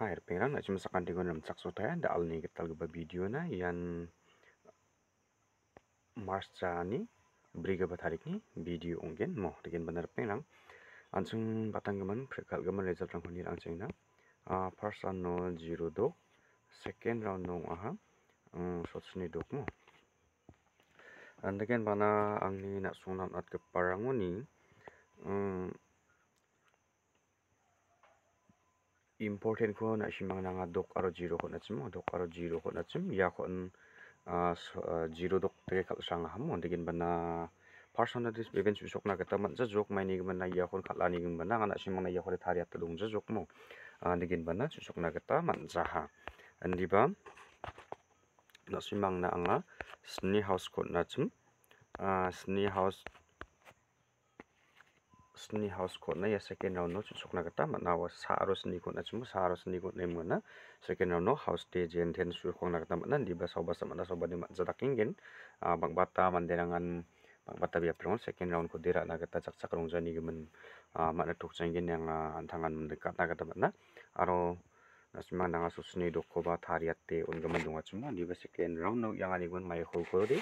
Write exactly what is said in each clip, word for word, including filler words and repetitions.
Hai, Ripengrang nak cuma sakan dengan dalam cak sotaya da alni ketal geba video na yan Mars ni beri geba tarik ni video onggen mo dengan benar Ripengrang ansung batang geman prekal geman result rang hunir ansung na ah first round no zero dok second round no aha shots ni dok mo andegen bana angni nak sungnam at keparangoni important ko na simang nanga dok aro zero ko na chimo dok aro zero ko na chim ya ko zero dok te kal sang ham on degin bana personal dis event susok na kata man jok mai ni gimana ya kon khalani gimana ngana simang na ya ko thariat tudung jok mo degin bana susok na kata man jaha andi ba na simang na anga sni house ko na chim sni house sni house ko na ya second round no susok na kata man nawa sa aro sni ko na chim sa aro sni ko nem na second round no house day jen ten su ko na kata man di ba soba sama na soba di man jadak ingen bang bata manderangan bang bata biar perang second round ko dira na kata cak cak rong jani gemen mana tuk jengin yang antangan mendekat na kata mana aro nasimang nanga susni doko ba tariat te un gemen dunga cuma di ba second round no yang ani gun mai hol ko di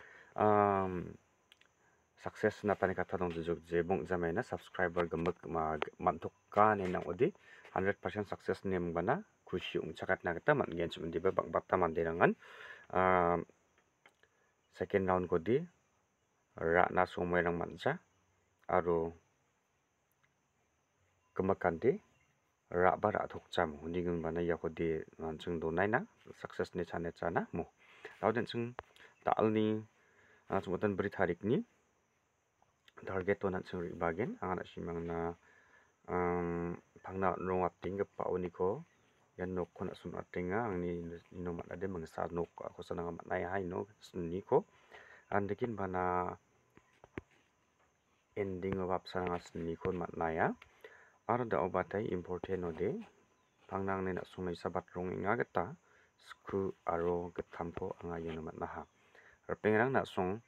sukses na tani kata dong jujur jebong jamai na subscriber gemek mantuk ka ne nang odi one hundred percent sukses nem bana kushi ung cakat na kata man gen cuma di ba bang bata manderangan second round ko di ra na sumai rang manja aro kemakan di ra ba ra thok cham huni gung bana ya ko di chung do nai na success ni chane chana mo law den chung dal ni chumutan beri tarik ni target to nan chung ri bagen angana simang na phangna rong ating ge pa oni ko yan nok ko na sun atinga angni no mat ade mangsa nok ko sana mat nai hai no ni ko andekin bana ending of sana ni ko mat naya aro da obatai important ode pangnang ne na sungai sabat rong inga geta skru aro getam ko anga yeno mat naha Ripengrang na song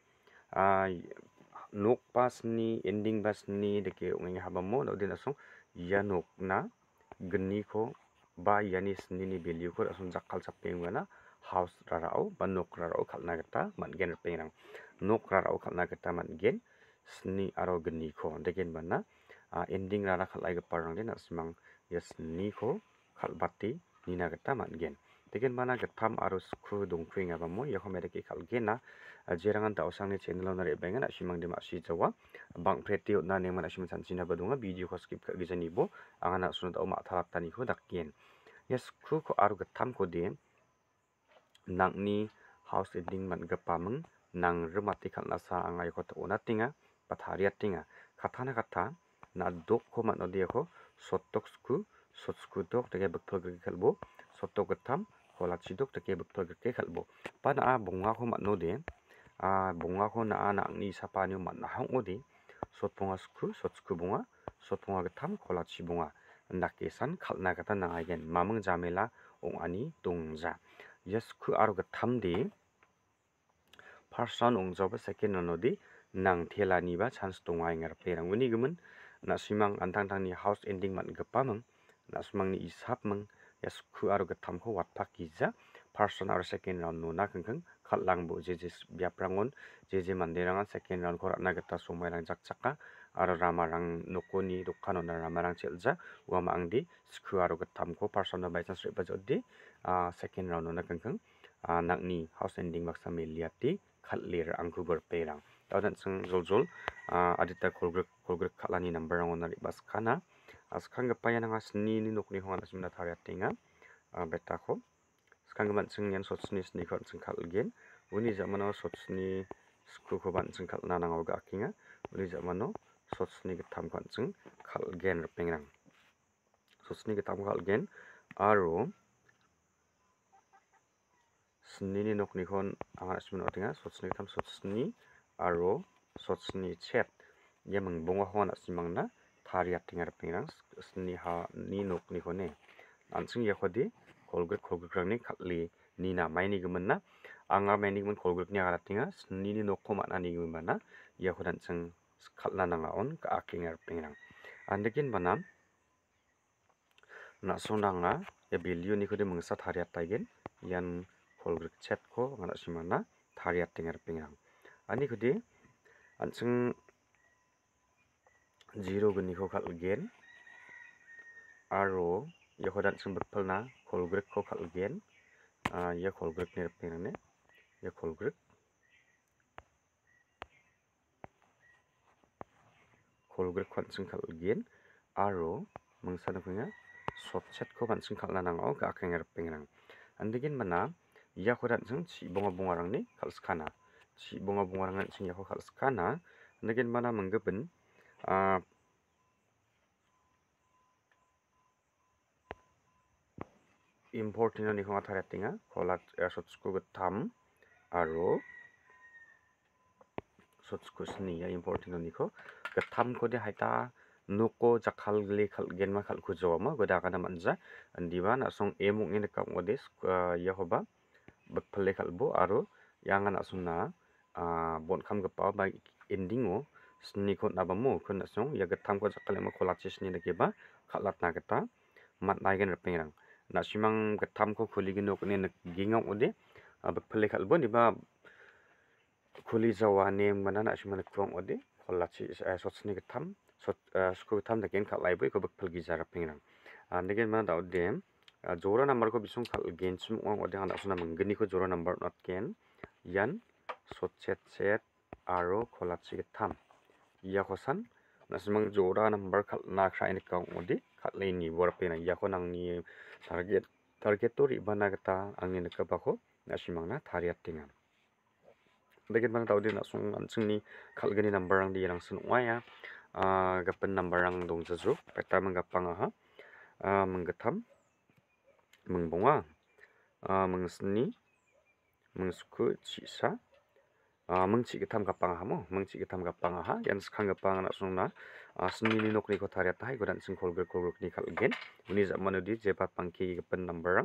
nok pas ni ending bas ni deke ungi habamo no din asong ya nok na geni ko ba yani sni ni value ko asong jakal sapeng wana house rarao ba nok rarao khalna geta man gen Ripengrang nok rarao khalna geta man gen sni aro geni ko degen bana ending rara khalai ge parang den asmang yes ni ko khalbati nina geta man gen degen bana getam aro skru dongkring abamo ya khomere ke khalgena jerangan ta osang ni channel na re benga na simang de ma si jawa bang preti na ne mana sim san sina badunga video ko skip ka gizani bo angana sunut o ma thalap tani ko dakien yes skru ko aro getam ko de nangni house ending man gapameng nang remati khalna sa angai ko to onatinga pathariat tinga kathana katha na dok ko man ode ko sotok sku sotsku dok tege bekthol ge khalbo sotok getam kolachi dok tege bekthol ge khalbo pana a bonga ko man no de a bonga ko na ana ni sapa ni man na hang odi sot bonga sku sot sku bonga sot bonga getam kolachi bonga nakesan khalna kata na agen mamang jamela ong ani tungja yes ku aro getam di person ong job second anodi nang thela ni ba chance tongai ngar perang uni gemen na simang antang tang ni house ending man gepamang na simang ni ishap mang yes ku aro getam ko watpak kiza person aro second round no na kengkeng khatlang bo je je biaprangon je je manderangan second round ko na geta somairang jak chaka aro ramarang nokoni dokano na ramarang chelja wama angdi sku aro getam ko person by chance reba jodi second round no na kengkeng nakni house ending baksa meliati khatlir angku berperang taudan seng joljol adita kolgrek kolgrek khalani number ang onari baskana askang gapaya nang asni ni nokni hongan simna thariatinga betako skang gaman seng yan sotsni sni khon seng khalgen uni zamano sotsni skru ko ban seng khalna nang oga akinga uni zamano sotsni getam khon seng khalgen Ripengrang sotsni getam khalgen aro sni ni nokni khon anga simna otinga sotsni getam sotsni aro sotsni chat yamang bonga hona simang na thariat tingar Ripengrang sni ha ni nokni khone ansing ya khodi kolgrek kolgrek ni khatli nina maini gemen na anga maini gemen kolgrek ni ara tinga sni ni nokko mana ni gemen bana ya khodan sing khatla nanga on ka akingar Ripengrang andekin bana na sonanga ya value ni kode mengsa thariat taigen yan kolgrek chat ko ngana simana thariat tengar pengrang ani kode anseng zero geni ko khalgen aro ya kodan seng bepalna kolgrek ko khalgen ya kolgrek ner pengrang ne ya kolgrek kolgrek kwanseng khalgen aro mengsa punya short chat ko banseng khalna nango ga kenger pengrang andegin mana ya kodan seng si bonga bonga rang ni khalskana si bonga bonga rang sing ya ko khalskana andegin mana menggebin important ni ko thariat tinga kolat short ko tam aro sotsko sini ya important ni ko gatam ko de haita nuko jakhal gli khal gen ma khal ku joma goda kana manja andiba na song emuk ni kam odes ya hoba bakpale khalbo aro yang na sungna bon kham gapa ba ending o sini ko na bamu ko na song ya gatam ko jakhal ma kholat sini de keba khalat na gata mat na gen pengrang na simang gatam ko khuli gino ko ne gingong ode bakpale khalbo ni ba kuli jawane mana na simana kwang ode khollachi sotsni gatam sot sku gatam da gen khalai boi ko bakpal gizara pengrang negen mana da ode jora number ko bisung khal gen sum ong ode hana suna mangni ko jora number not ken yan sotchet set aro khollachi gatam ya khosan nasimang jora number khal na khra ni kang ode khalai ni bor pena ya ko nang ni target target to ri bana gata angni nakaba ko nasimang na thariat tinga Bagian mana tahu dia nak sung anseng ni khalgani number ang di yang sun waya gapan number ang dong jazu peta menggapang aha menggetam mengbonga mengseni mengsuku cisa mengci getam gapang aha mo mengci getam gapang aha yang sekarang gapang nak sung na seni ni nok ni ko thariat hai godan sing kolger kolger ni khalgen ini zaman di jebat pangki gapan number ang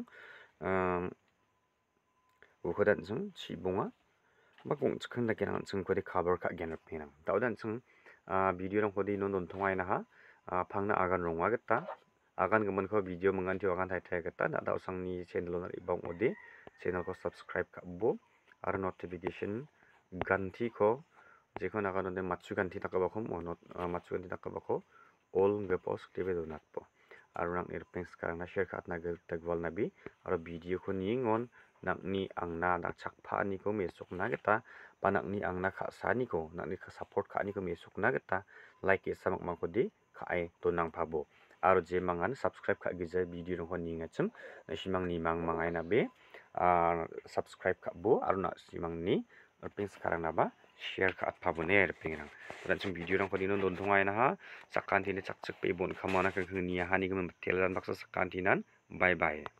godan sung ci bonga bagong chkhang da kenang chung ko de cover ka gen penang tawdan chung video rang khodi non don thongai na ha phangna agan rongwa gata agan gmon ko video mangan ti agan thai thai gata na daw sang ni channel na ibang ode channel ko subscribe ka bo ar notification ganti ko jekon agan de matchu ganti takaba ko mo matchu ganti takaba ko all ge post tv do nat po ar rang irpeng sekarang na share ka atna ge tagwal nabi ar video ko ningon nakni angna nak chakpa ni ko mesok na geta panakni angna kha sani ko nakni kha support kha ni ko mesok na geta like e samak ma ko di khai to nang phabo aro je mangan subscribe kha gija video ro ni ngachim simang ni mang mangai na be subscribe kha bo aro na simang ni ping sekarang na ba share kha at phabo ne pengrang dan chung video ro ko din don thongai na ha sakanti ne chak chak pe bon khamana ka khni ha ni ko tel dan baksa sakanti nan bye bye